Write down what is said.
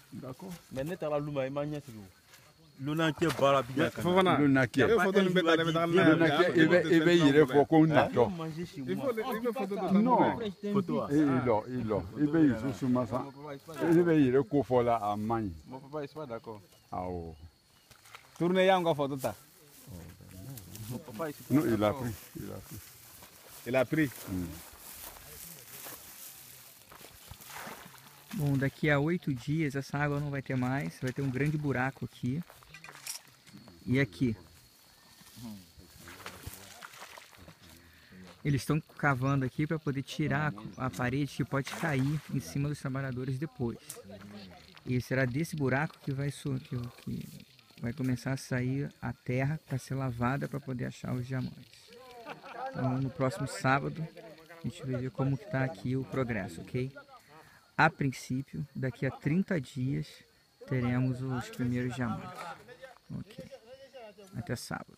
D'accord. Mais net à la luma, il m'a dit Luna qui est bala bien. Fofana. Luna qui est. Il faut donner bête dans la. Luna qui est. Il va y aller pour qu'on a. Il faut photo de. Non. Photo. Il va y aller sous massa. Il va y aller pour faire la Allemagne. Mon papa est pas d'accord. Ah oh. Tournez encore photo ta. Mon papa est. Non, il a pris. Il a pris. Bom, daqui a 8 dias essa água não vai ter mais, vai ter um grande buraco aqui e aqui. Eles estão cavando aqui para poder tirar a parede que pode cair em cima dos trabalhadores depois. E será desse buraco que vai começar a sair a terra para ser lavada para poder achar os diamantes. Então no próximo sábado a gente vai ver como que está aqui o progresso, ok? A princípio, daqui a 30 dias, teremos os primeiros diamantes. Ok. Até sábado.